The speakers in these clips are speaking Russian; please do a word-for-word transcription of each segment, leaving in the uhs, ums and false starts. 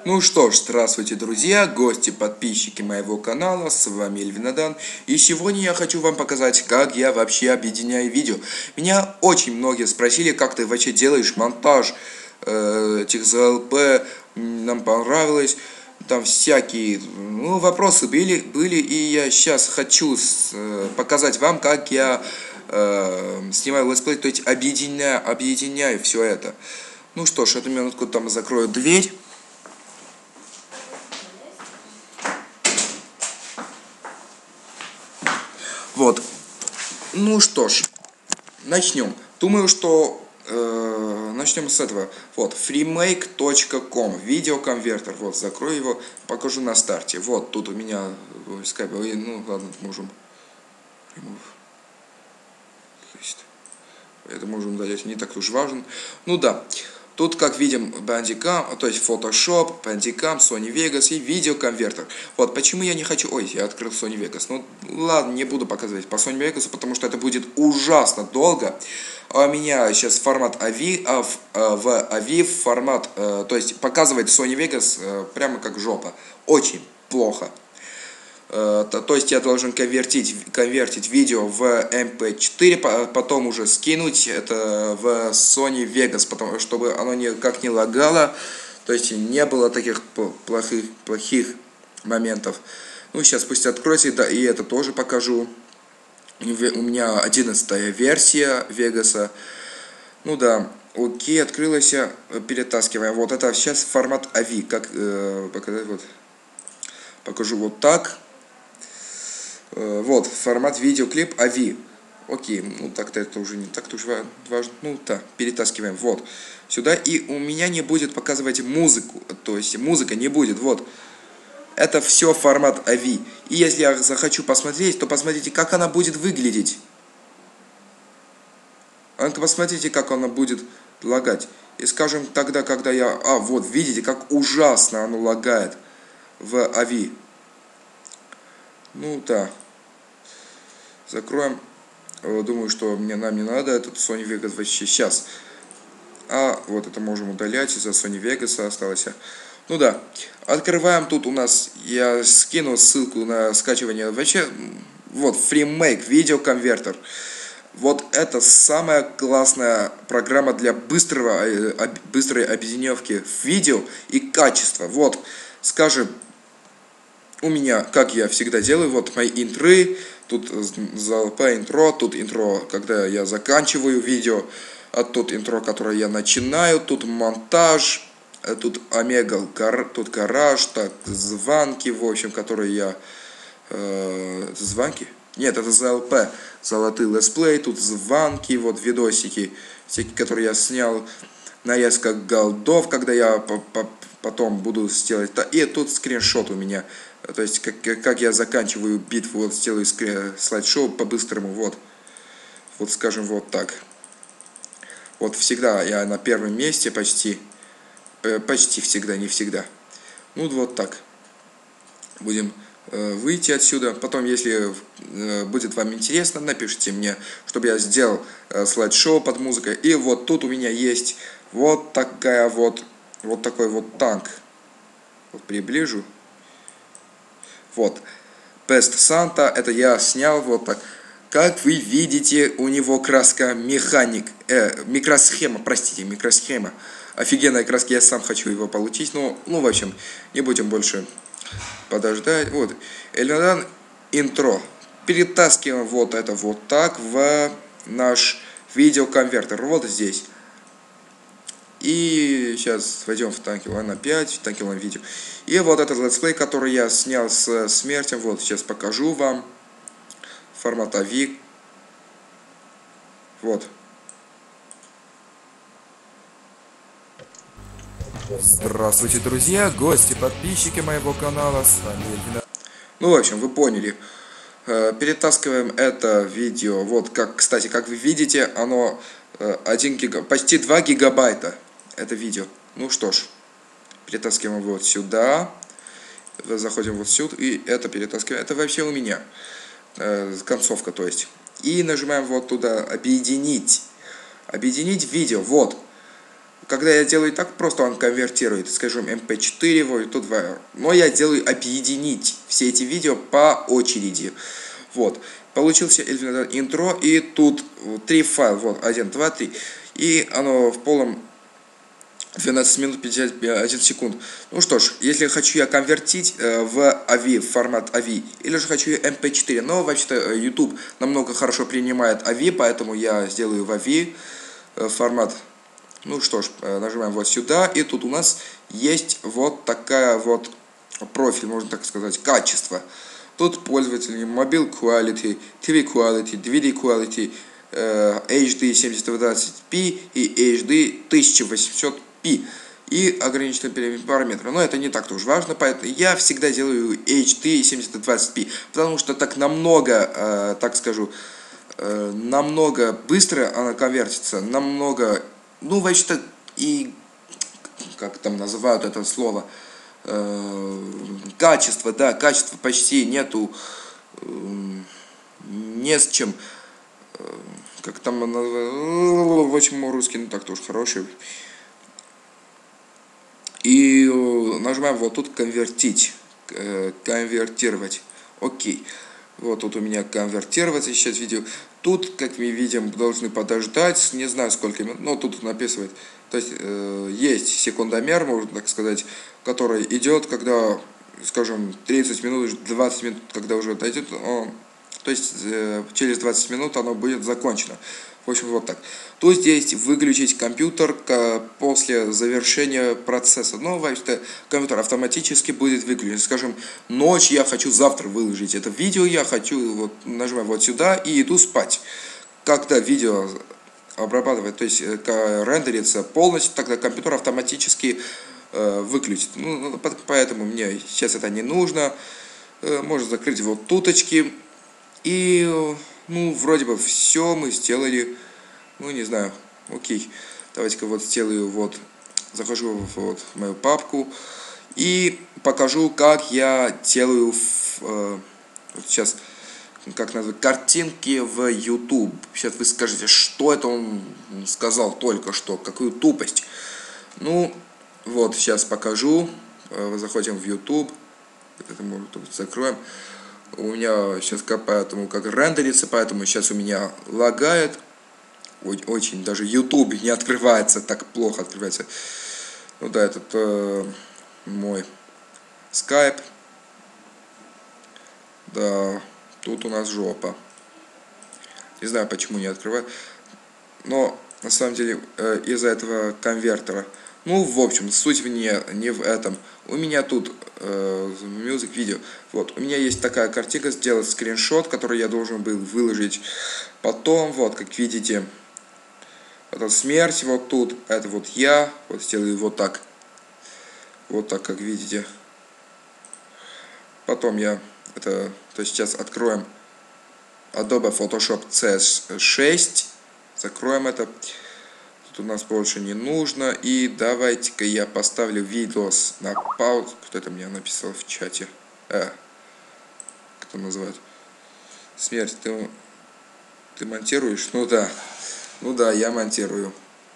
Ну что ж, здравствуйте, друзья, гости, подписчики моего канала, с вами Эльвинадан, и сегодня я хочу вам показать, как я вообще объединяю видео. Меня очень многие спросили, как ты вообще делаешь монтаж э, этих ЗЛП, нам понравилось, там всякие ну, вопросы были, были, и я сейчас хочу с, э, показать вам, как я э, снимаю летсплей, то есть объединяю, объединяю все это. Ну что ж, эту минутку там закрою дверь. Вот. Ну что ж, начнем. Думаю, что э, начнем с этого. Вот, freemake точка ком, видеоконвертер. Вот, закрою его, покажу на старте. Вот, тут у меня скайп. Ну, ладно, можем. Это можем удалять, не так уж важен. Ну да. Тут, как видим, Bandicam, то есть Photoshop, Bandicam, Sony Vegas и видеоконвертер. Вот, почему я не хочу... Ой, я открыл Sony Vegas. Ну, ладно, не буду показывать по Sony Vegas, потому что это будет ужасно долго. А у меня сейчас формат эй ви, а в, а в эй ви формат, э, то есть показывает Sony Vegas э, прямо как жопа. Очень плохо. То, то есть я должен конвертить, конвертить видео в эм пэ четыре, потом уже скинуть это в Sony Vegas, потому, чтобы оно никак не лагало, то есть не было таких плохих, плохих моментов. Ну, сейчас пусть откроется, да, и это тоже покажу. У меня одиннадцатая версия Vegas. Ну да, окей, открылась, перетаскиваем. Вот это сейчас формат эй ви, как э, показать, вот. Покажу вот так. Вот, формат видеоклип эй ви. Окей, ну так-то это уже не так-то уж важно. Ну так, перетаскиваем, вот, сюда. И у меня не будет показывать музыку. То есть музыка не будет, вот. Это все формат эй ви. И если я захочу посмотреть, то посмотрите, как она будет выглядеть. А ну-ка посмотрите, как она будет лагать. И скажем тогда, когда я... А, вот, видите, как ужасно оно лагает в эй ви. Ну да. Закроем. Думаю, что мне нам не надо этот Sony Vegas вообще сейчас. А вот это можем удалять, из-за Sony Vegas осталось. Ну да. Открываем. Тут у нас, я скину ссылку на скачивание вообще. Вот, FreeMake, видеоконвертер. Вот это самая классная программа для быстрого, быстрой объединевки видео и качества. Вот, скажем, у меня, как я всегда делаю, вот мои интры, тут ЗЛП интро, тут интро, когда я заканчиваю видео, а тут интро, которое я начинаю, тут монтаж, тут омега, тут гараж, так, звонки, в общем, которые я... Э, звонки? Нет, это ЗЛП, золотые летсплей, тут звонки, вот видосики, всякие, которые я снял, нарезка голдов, когда я по -по потом буду сделать, и тут скриншот у меня. То есть, как, как я заканчиваю битву, вот сделаю слайд-шоу по-быстрому, вот. Вот, скажем, вот так. Вот всегда я на первом месте почти. Почти всегда, не всегда. Ну, вот так. Будем э, выйти отсюда. Потом, если э, будет вам интересно, напишите мне, чтобы я сделал э, слайд-шоу под музыкой. И вот тут у меня есть вот такая вот, вот такой вот танк. Вот приближу. Вот, Best Santa, это я снял вот так. Как вы видите, у него краска механик, э, микросхема, простите, микросхема. Офигенная краска, я сам хочу его получить. Ну, ну в общем, не будем больше подождать. Вот, Эльвинадан интро. Перетаскиваем вот это вот так в наш видеоконвертер. Вот здесь. И сейчас войдем в Танкилан опять, в Танкилан видео. И вот этот летсплей, который я снял с смертью, вот сейчас покажу вам. Формат эй ви. Вот. Здравствуйте, друзья, гости, подписчики моего канала, с вами Эльвинадан. Ну, в общем, вы поняли. Перетаскиваем это видео. Вот, как, кстати, как вы видите, оно один гига, почти два гигабайта. Это видео. Ну что ж, перетаскиваем вот сюда. Заходим вот сюда. И это перетаскиваем. Это вообще у меня. Э, концовка, то есть. И нажимаем вот туда. Объединить. Объединить видео. Вот. Когда я делаю так, просто он конвертирует, скажем, эм пэ четыре, вот тут два. Но я делаю объединить все эти видео по очереди. Вот. Получился интро, и тут три файла. Вот, один, два, три. И оно в полном двенадцать минут пятьдесят один секунд. Ну что ж, если хочу я конвертить э, в эй ви, в формат эй ви, или же хочу эм пэ четыре, но вообще-то YouTube намного хорошо принимает эй ви, поэтому я сделаю в эй ви э, формат. Ну что ж, нажимаем вот сюда, и тут у нас есть вот такая вот профиль, можно так сказать, качество. Тут пользователи Mobile Quality, ти ви Quality, ди ви ди Quality, эйч ди семьдесят двадцать пи и эйч ди тысяча восемьсот пи. И ограниченные параметры. Но это не так-то уж важно, поэтому я всегда делаю эйч ди семьдесят двадцать пи, потому что так намного, так скажу, намного быстро она конвертится, намного... Ну, вообще-то, и, как там называют это слово, э, качество, да, качества почти нету, э, не с чем, э, как там, в общем, русский, ну, так тоже хороший. И э, нажимаем вот тут конвертить, э, конвертировать, окей. Вот тут у меня конвертироваться сейчас видео. Тут, как мы видим, должны подождать, не знаю сколько минут, но тут написывает. То есть э, есть секундомер, можно так сказать, который идет, когда, скажем, тридцать минут, двадцать минут, когда уже дойдет, он, то есть э, через двадцать минут оно будет закончено. В общем, вот так. То здесь выключить компьютер после завершения процесса. Ну, вообще-то компьютер автоматически будет выключен. Скажем, ночь я хочу завтра выложить это видео, я хочу, вот, нажимаю вот сюда и иду спать. Когда видео обрабатывает, то есть рендерится полностью, тогда компьютер автоматически э, выключит. Ну, поэтому мне сейчас это не нужно. Э, можно закрыть вот туточки. И... Ну, вроде бы все мы сделали. Ну, не знаю. Окей. Давайте-ка вот сделаю вот. Захожу вот в мою папку. И покажу, как я делаю э, вот сейчас, как назвать, картинки в YouTube. Сейчас вы скажете, что это он сказал только что, какую тупость. Ну, вот, сейчас покажу. Заходим в YouTube. Это мы тут закроем. У меня сейчас поэтому как рендерится, поэтому сейчас у меня лагает. Очень, даже YouTube не открывается, так плохо открывается. Ну да, этот э, мой Skype. Да, тут у нас жопа. Не знаю, почему не открывает. Но, на самом деле, э, из-за этого конвертера. Ну, в общем, суть не, не в этом. У меня тут э, music видео. Вот, у меня есть такая картинка, сделать скриншот, который я должен был выложить потом. Вот, как видите, это смерть вот тут, это вот я. Вот сделаю вот так. Вот так, как видите. Потом я это, то есть сейчас откроем Adobe Photoshop си эс шесть. Закроем это. Тут у нас больше не нужно. И давайте-ка я поставлю видос на паузу. Кто-то мне написал в чате. Э, кто называет? Смерть, ты, ты монтируешь? Ну да. Ну да, я монтирую.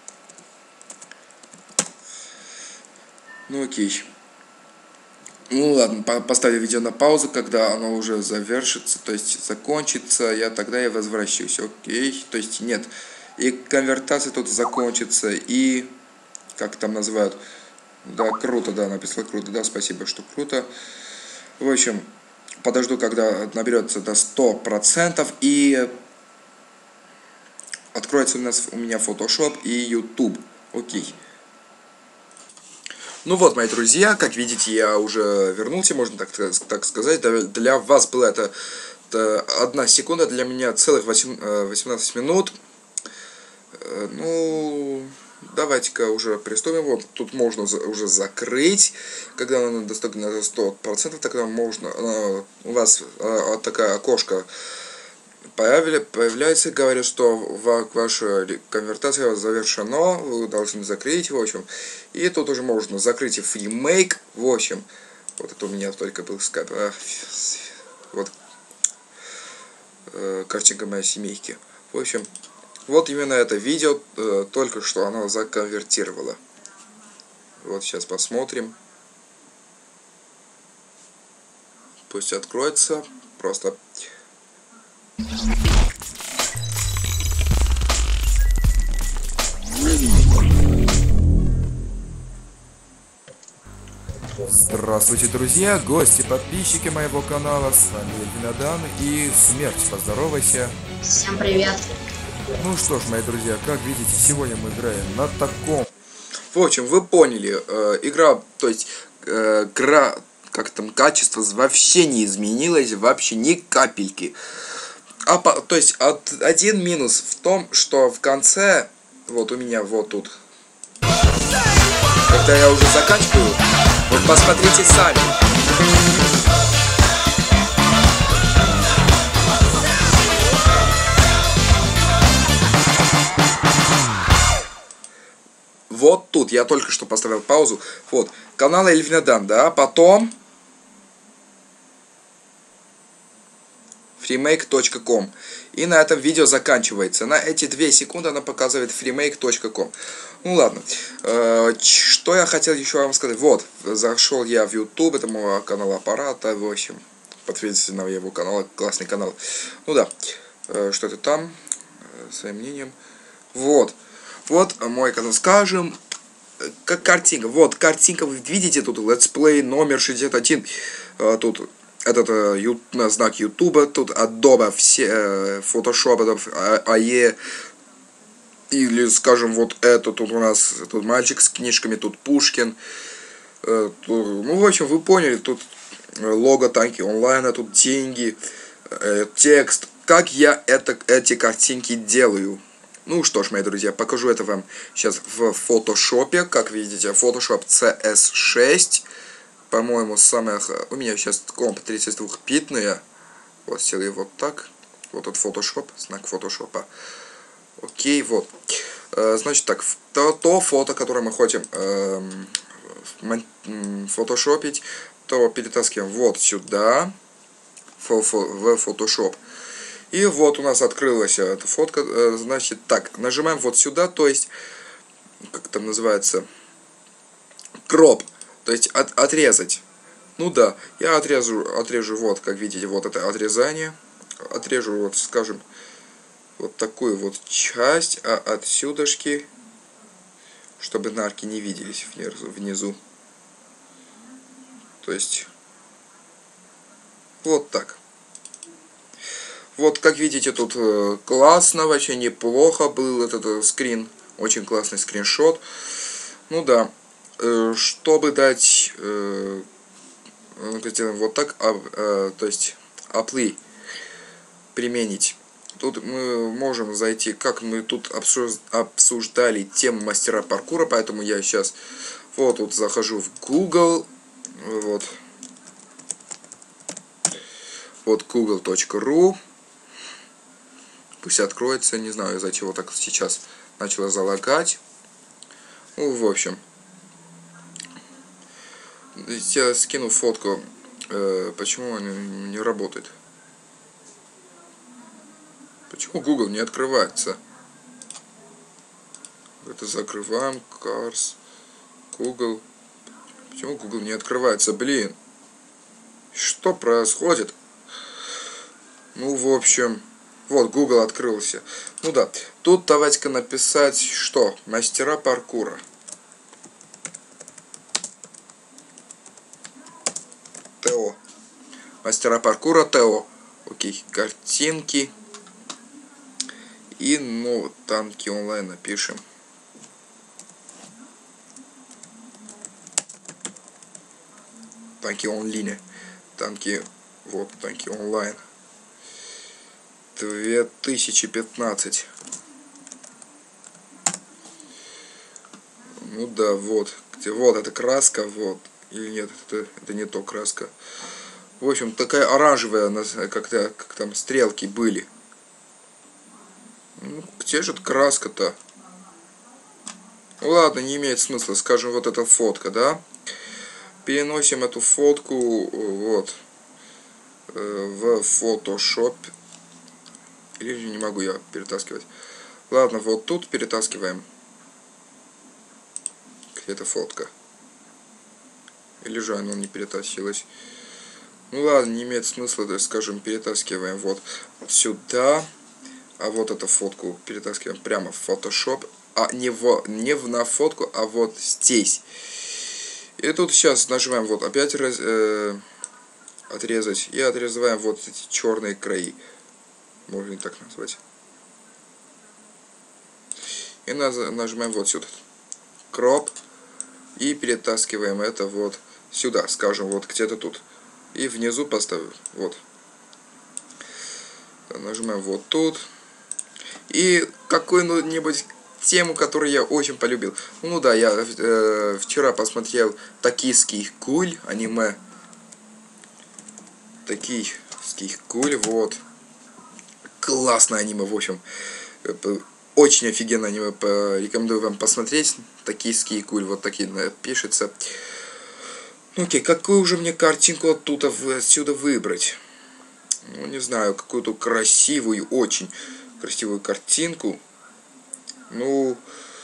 Ну окей. Ну ладно, поставлю видео на паузу, когда оно уже завершится, то есть закончится, я тогда и возвращусь. Окей, то есть нет. И конвертация тут закончится, и как там называют, да, круто, да, написано круто, да, спасибо, что круто. В общем, подожду, когда наберется до ста процентов, и откроется у нас у меня Photoshop и YouTube. Окей. Ну вот, мои друзья, как видите, я уже вернулся, можно так, так сказать. Для вас была это, это одна секунда, для меня целых восемнадцать минут. Ну, давайте-ка уже приступим. Вот, тут можно уже закрыть. Когда она доступна на сто процентов, тогда можно, у вас такая окошко появляется, говорят, что ваша конвертация завершена, вы должны закрыть, в общем. И тут уже можно закрыть и FreeMake, в общем. Вот это у меня только был скайп. А, вот э, картинка моей семейки. В общем, Вот именно это видео э, только что оно законвертировало. Вот сейчас посмотрим. Пусть откроется. Просто... Здравствуйте, друзья, гости, подписчики моего канала. С вами Эльвинадан и Смерть. Поздоровайся. Всем привет. Ну что ж, мои друзья, как видите, сегодня мы играем на таком... В общем, вы поняли, э, игра, то есть, э, гра... как там, качество вообще не изменилось, вообще ни капельки. А по, то есть от, один минус в том, что в конце, вот у меня вот тут, когда я уже заканчиваю, вот посмотрите сами. Вот тут я только что поставил паузу. Вот канал Эльвинадан, да, потом freemake точка ком. И на этом видео заканчивается. На эти две секунды она показывает freemake точка ком. Ну ладно. Э, что я хотел еще вам сказать. Вот, зашел я в YouTube, это моего канала Аппарата, в общем. Подписывайтесь на его канал, классный канал. Ну да. Э, что это там? Э, своим мнением. Вот. Вот мой канал, скажем, как картинка. Вот картинка, вы видите, тут летсплей номер шестьдесят один. Э, тут этот э, ю, знак Ютуба, тут Adobe, все, э, Photoshop, Adobe, эй и, или, скажем, вот это, тут у нас, тут мальчик с книжками, тут Пушкин, э, тут, ну, в общем, вы поняли, тут лого танки онлайна, тут деньги, э, текст, как я это, эти картинки делаю. Ну что ж, мои друзья, покажу это вам сейчас в фотошопе, как видите, Photoshop си эс шесть. По-моему, самое... У меня сейчас комп тридцать двухбитная. Вот, сделаю вот так. Вот этот Photoshop, знак фотошопа. Окей, вот. Э, значит так, то, то фото, которое мы хотим э, фотошопить, то перетаскиваем вот сюда, в Photoshop. И вот у нас открылась эта фотка. Э, значит так, нажимаем вот сюда, то есть, как там называется, кроп. То есть от, отрезать. Ну да, я отрежу, отрежу вот, как видите, вот это отрезание. Отрежу, вот, скажем, вот такую вот часть, а отсюдашки, чтобы нарки не виделись внизу. внизу. То есть, вот так. Вот, как видите, тут классно, вообще неплохо был этот скрин. Очень классный скриншот. Ну да. Чтобы дать, э, сделаем вот так, а, э, то есть apply применить. Тут мы можем зайти, как мы тут обсуждали тему мастера паркура, поэтому я сейчас вот тут захожу в Google, вот, вот google точка ру, пусть откроется, не знаю, из-за чего так сейчас начало залагать. Ну, в общем. Я скину фотку, э, почему он не работает. Почему Google не открывается? Это закрываем, Cars, Google. Почему Google не открывается, блин? Что происходит? Ну, в общем, вот Google открылся. Ну да, тут давайте-ка написать, что? Мастера паркура. ТО. Мастера паркура ТО. Окей, картинки. И, ну, танки онлайн напишем. Танки онлайн. Танки, вот, танки онлайн. две тысячи пятнадцать. Ну да, вот. Где, вот, эта краска, вот. Или нет, это, это не то краска. В общем, такая оранжевая, как-то, как там стрелки были. Ну, где же краска-то? Ну ладно, не имеет смысла. Скажем, вот эта фотка, да? Переносим эту фотку вот в Photoshop. Или не могу я перетаскивать. Ладно, вот тут перетаскиваем. Где-то фотка. Или же оно не перетащилось. Ну ладно, не имеет смысла, да, скажем, перетаскиваем вот сюда. А вот эту фотку перетаскиваем прямо в Photoshop. А не, в, не в, на фотку, а вот здесь. И тут сейчас нажимаем вот опять раз, э, отрезать. И отрезаем вот эти черные краи. Можно и так назвать. И нажимаем вот сюда. Crop. И перетаскиваем это вот сюда, скажем, вот где-то тут. И внизу поставим. Вот. Нажимаем вот тут. И какую-нибудь тему, которую я очень полюбил. Ну да, я э, вчера посмотрел «Токийский гуль», аниме. «Токийский гуль», вот. Классное аниме, в общем. Очень офигенное аниме. Рекомендую вам посмотреть. «Токийский гуль», вот такие пишется. Ну окей, какую же мне картинку оттуда отсюда выбрать? Ну, не знаю, какую-то красивую, очень красивую картинку. Ну,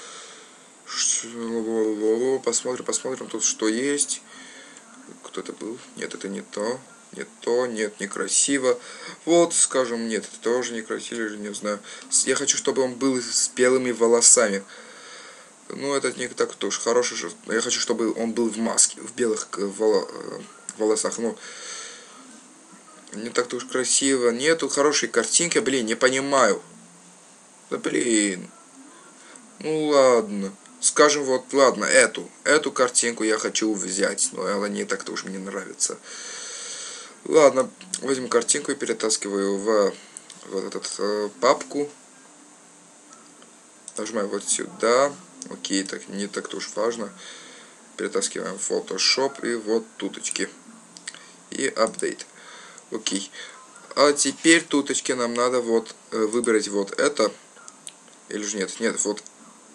посмотрим, посмотрим тут, что есть. Кто это был? Нет, это не то. Не то, нет, некрасиво. Вот, скажем, нет, это тоже некрасиво, не знаю. Я хочу, чтобы он был с белыми волосами. Ну, это не так тоже хороший. Я хочу, чтобы он был в маске, в белых волосах. Ну, не так-то уж красиво. Нету хорошей картинки. Блин, не понимаю. Да блин. Ну ладно. Скажем, вот, ладно, эту. Эту картинку я хочу взять. Но она не так-то уж мне нравится. Ладно, возьму картинку и перетаскиваю в вот эту э, папку. Нажимаю вот сюда. Окей, так не так-то уж важно. Перетаскиваем в Photoshop и вот туточки. И апдейт. Окей. А теперь туточки нам надо вот э, выбрать вот это. Или же нет? Нет, вот.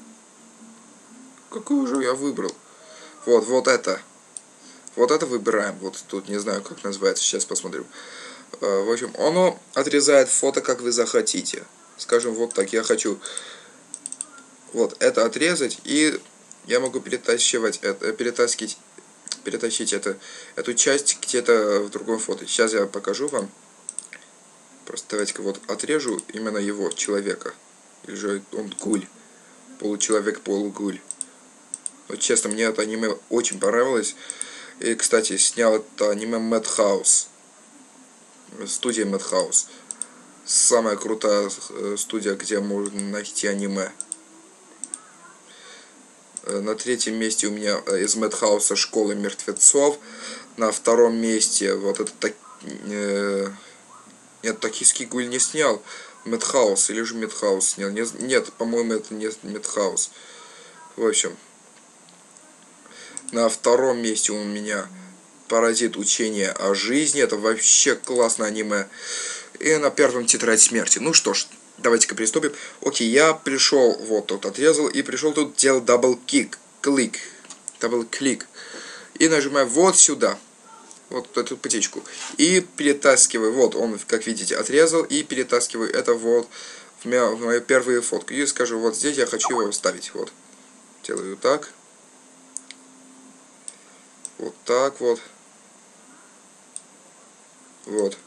Какую же я выбрал? Вот, вот это. Вот это выбираем. Вот тут не знаю, как называется. Сейчас посмотрим. Э, в общем, оно отрезает фото, как вы захотите. Скажем, вот так. Я хочу вот это отрезать. И я могу перетащивать это, перетаскивать, перетащить это, эту часть где-то в другом фото. Сейчас я покажу вам. Просто давайте-ка вот отрежу именно его, человека. Или же он гуль. Получеловек, полугуль. Вот честно, мне это аниме очень понравилось. И, кстати, снял это аниме Madhouse. Студия Madhouse. Самая крутая студия, где можно найти аниме. На третьем месте у меня из Madhouse «Школа мертвецов». На втором месте вот это так... Э, нет, «Токийский гуль» не снял. Madhouse или же Madhouse снял. Не, нет, по-моему, это не Madhouse. В общем, на втором месте у меня «Паразит. Учение о жизни». Это вообще классное аниме. И на первом «Тетрадь смерти». Ну что ж, давайте-ка приступим. Окей, я пришел, вот тут отрезал, и пришел тут делать дабл-кик, клик, дабл-клик. И нажимаю вот сюда. Вот эту птичку. И перетаскиваю. Вот он, как видите, отрезал. И перетаскиваю это вот в мою, в мою первую фотку. И скажу, вот здесь я хочу его вставить. Вот. Делаю так. Вот так вот. Вот.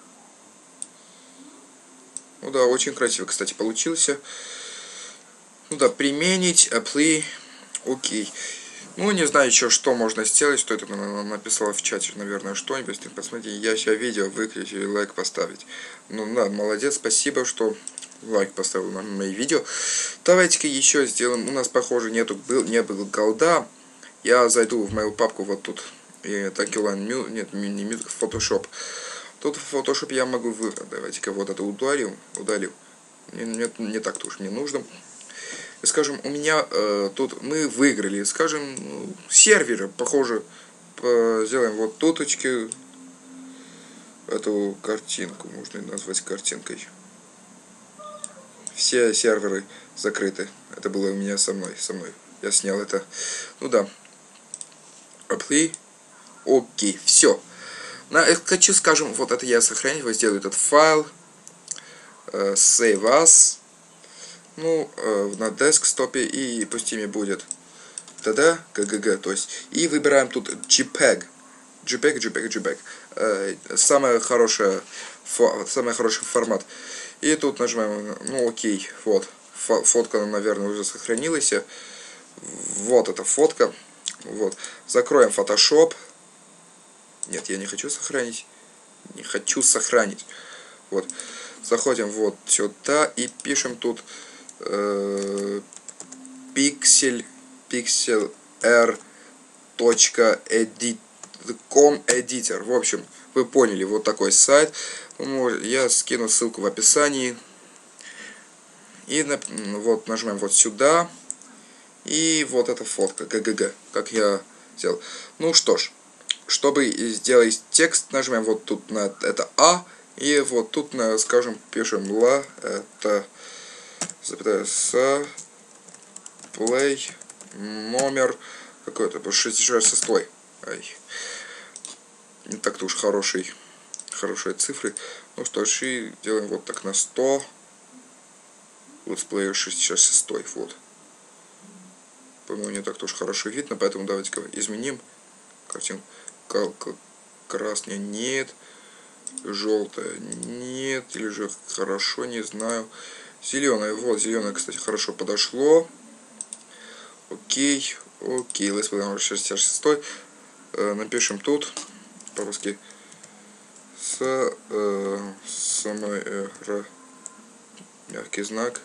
Ну да, очень красиво, кстати, получился. Ну да, применить, apply. Окей. Ну, не знаю еще, что можно сделать, что это написала в чате, наверное, что-нибудь. Посмотрите, я сейчас видео выключу и лайк поставить. Ну, да, молодец, спасибо, что лайк поставил на мои видео. Давайте-ка еще сделаем. У нас, похоже, нету, был, не было голда. Я зайду в мою папку вот тут. И Такилан, нет, не Music, Photoshop. Тут в Photoshop я могу выбрать. Давайте-ка вот это удалим. Удалил. Не, не, не так-то уж мне нужно. Скажем, у меня э, тут мы выиграли, скажем, ну, серверы, похоже, по, сделаем вот туточки, эту картинку, можно назвать картинкой. Все серверы закрыты, это было у меня со мной, со мной, я снял это, ну да, apply, окей, все. На, хочу, скажем, вот это я сохраню, сделаю этот файл, э, save as. Ну, э, на десктопе, и пусть ими будет ТД, ГГГ, то есть. И выбираем тут JPEG. JPEG, JPEG, JPEG. Э, самое хорошее, фо, самый хороший формат. И тут нажимаем, ну окей, вот. Фо, фотка, наверное, уже сохранилась. Вот эта фотка. Вот. Закроем Photoshop. Нет, я не хочу сохранить. Не хочу сохранить. Вот. Заходим вот сюда и пишем тут э, pixel pixel r .com editor. В общем, вы поняли, вот такой сайт. Я скину ссылку в описании. И вот нажимаем вот сюда. И вот эта фотка ГГГ, как я сделал. Ну что ж, чтобы сделать текст, нажимаем вот тут на это А. И вот тут, на, скажем, пишем ла, это запятая с play номер какой-то шестьдесят шесть. Ай. Не так-то уж хороший, хорошие цифры. Ну что ж, и делаем вот так на сто. Летсплеер шестьдесят шесть. Вот. По-моему, не так-то уж хорошо видно, поэтому давайте-ка изменим картинку. Красная нет. Желтая нет. Или же хорошо, не знаю. Зеленая. Вот, зеленая, кстати, хорошо подошло. Окей. Окей. Летсплеер шестьдесят шесть. Э, напишем тут по-русски с э, самой э, мягкий знак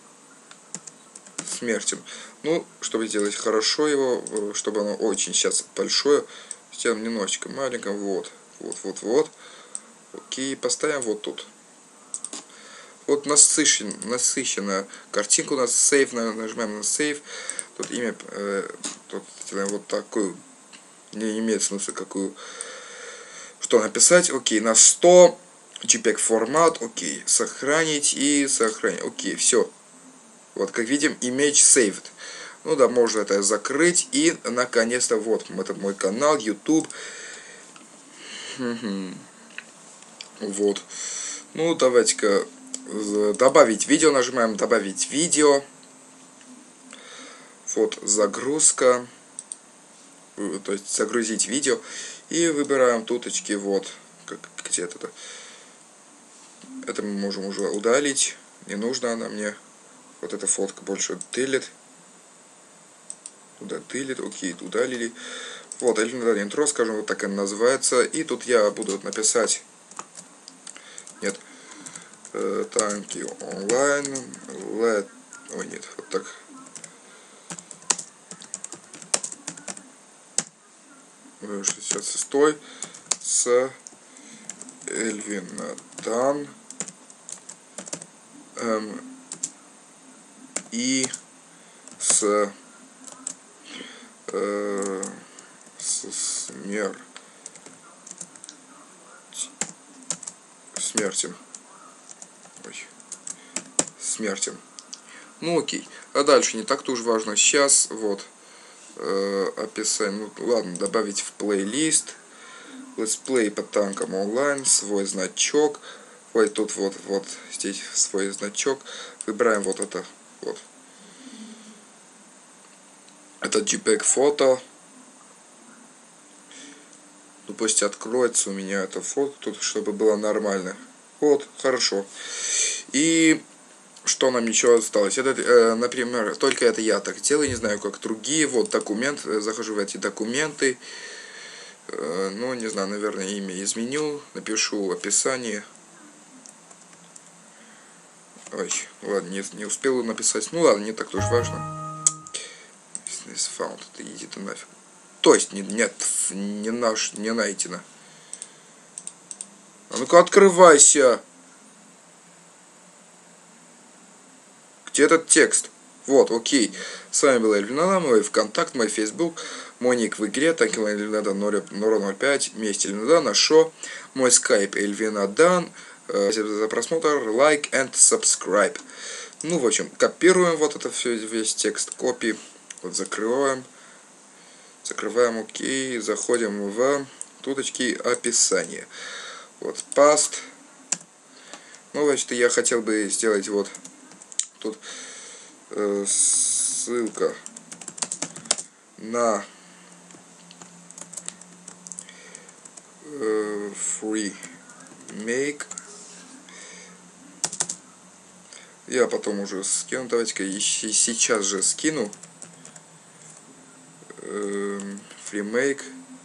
смертью. Ну, чтобы сделать хорошо его, чтобы оно очень сейчас большое, сделаем немножечко маленько. Вот, вот, вот, вот. Окей, поставим вот тут. Вот насыщен, насыщенная картинка у нас. Сейв, нажимаем на сейв. Тут имя, э, тут делаем вот такую. Не имеет смысла какую, что написать. Окей, на сто. JPEG формат. Окей, сохранить и сохранить. Окей, все. Вот, как видим, image saved. Ну да, можно это закрыть. И, наконец-то, вот, это мой канал, YouTube. Вот. Ну, давайте-ка добавить видео. Нажимаем добавить видео. Вот, загрузка. То есть, загрузить видео. И выбираем туточки, вот, как, где-то. Это мы можем уже удалить. Не нужно она мне. Вот эта фотка больше делит. Туда делит. Окей, удалили. Вот, элементарное интро, скажем, вот так она называется. И тут я буду написать. Нет. Э, танки онлайн. Let... Ой, нет, вот так. шестьдесят шесть. С Эльвинадан. Эм, и с, э, с смер, смертью. Ой. Смертью. Ну окей. А дальше не так-то уж важно. Сейчас вот э, описание. Ну ладно, добавить в плейлист. Летсплей по танкам онлайн. Свой значок. Ой, тут вот, вот здесь свой значок. Выбираем вот это. Вот. Это JPEG фото. Ну пусть откроется у меня это фото тут, чтобы было нормально. Вот, хорошо. И что нам еще осталось? Это, э, например, только это я так делаю, не знаю, как другие. Вот документ, захожу в эти документы. Э, ну, не знаю, наверное, имя изменю. Напишу описание. Ой, ладно, не, не успел написать. Ну ладно, не так уж важно. Business found, ты иди ты нафиг. То есть, не, нет, не наш, не найдено. А ну-ка, открывайся. Где этот текст? Вот, окей. С вами был Эльвинада, мой ВКонтакт, мой Фейсбук, мой ник в игре, так и Эльвинада ноль ноль пять, вместе Эльвинада, на шо, мой скайп Эльвинадан. Спасибо за просмотр, лайк and subscribe. Ну, в общем, копируем вот это все, весь текст, копи. Вот закрываем. Закрываем, окей. Заходим в туточки описание. Вот, паст. Ну, значит, я хотел бы сделать вот тут э, ссылка на э, FreeMake. Я потом уже скину. Давайте-ка сейчас же скину. Э, freemake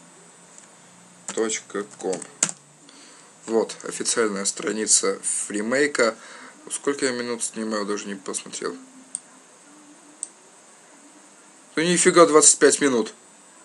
точка ком. Вот, официальная страница фримейка. Сколько я минут снимаю, даже не посмотрел. Ну нифига, двадцать пять минут.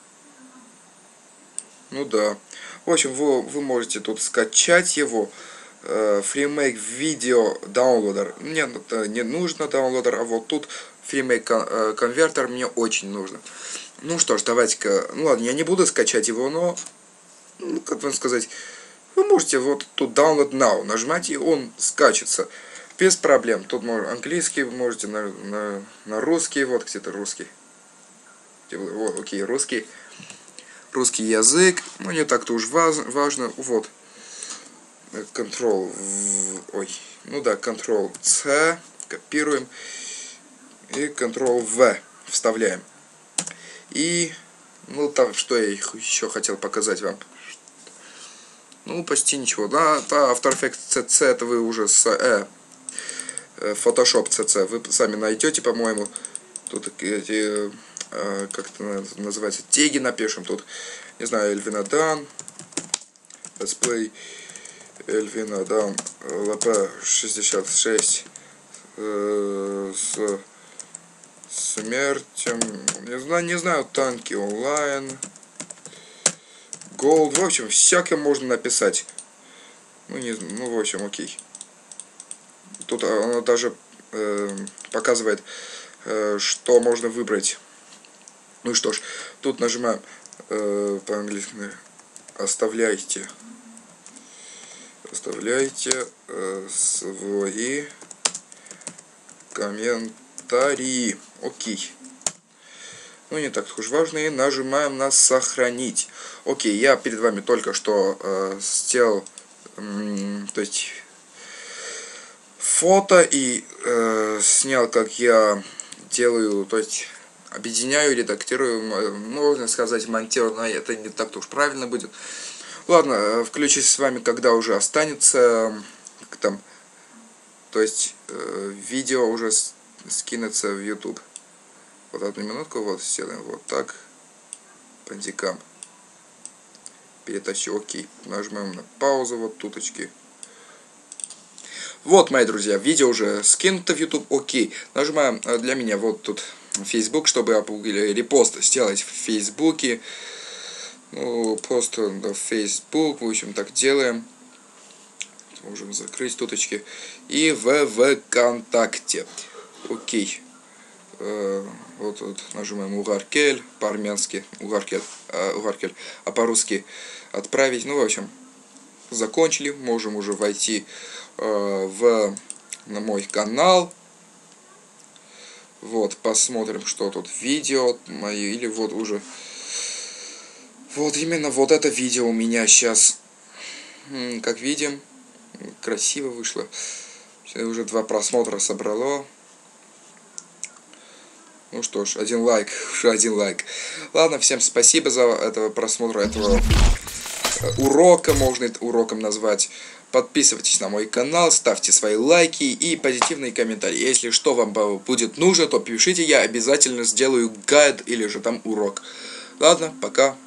Ну да. В общем, вы, вы можете тут скачать его. FreeMake Video Downloader. Мне не нужно даунлодер, а вот тут FreeMake конвертер мне очень нужно. Ну что ж, давайте-ка. Ну ладно, я не буду скачать его, но, ну, как вам сказать, вы можете вот тут Download Now нажимать, и он скачется без проблем. Тут можно английский, можете на, на, на русский, вот где-то русский. Вот, окей, русский. Русский язык, ну не так-то уж важно. Вот. Ctrl, ой, ну да, Ctrl C, копируем. И Ctrl V вставляем. И, ну там, что я еще хотел показать вам. Ну, почти ничего. Да, да, After Effects си си это вы уже с э, Photoshop си си вы сами найдете, по-моему. Тут эти, э, как это называется, теги напишем. Тут, не знаю, Эльвинадан, Let's Play, Эльвинадан, ЛП шестьдесят шесть, э, с смертью, не знаю, не знаю, танки онлайн. Gold, в общем, всякое можно написать. Ну, не, ну в общем, окей. Тут оно даже э, показывает, э, что можно выбрать. Ну что ж, тут нажимаем э, по-английски. Оставляйте. Оставляйте э, свои комментарии. Окей. Ну, не так уж важно. И нажимаем на сохранить. Окей, я перед вами только что э, сделал, э, то есть, фото и э, снял, как я делаю, то есть, объединяю, редактирую, можно сказать, монтирую, но это не так-то уж правильно будет. Ладно, включусь с вами, когда уже останется, как там, то есть, э, видео уже скинется в YouTube. Вот одну минутку, вот сделаем вот так, пандикам. Перетащу, окей. Нажимаем на паузу, вот туточки. Вот, мои друзья, видео уже скинуто в YouTube, окей. Нажимаем для меня вот тут Facebook, чтобы репост сделать в Фейсбуке. Ну, просто на Facebook, в общем, так делаем. Можем закрыть туточки. И в ВКонтакте. Окей. Вот, вот нажимаем Угаркель, по-армянски Угаркель, а, Угаркель, а по-русски отправить. Ну, в общем, закончили. Можем уже войти э, в на мой канал. Вот, посмотрим, что тут видео мои, или вот уже. Вот именно вот это видео у меня сейчас, как видим, красиво вышло. Уже два просмотра собрало. Ну что ж, один лайк, уже один лайк. Ладно, всем спасибо за этого просмотра, этого урока, можно это уроком назвать. Подписывайтесь на мой канал, ставьте свои лайки и позитивные комментарии. Если что вам будет нужно, то пишите, я обязательно сделаю гайд или же там урок. Ладно, пока.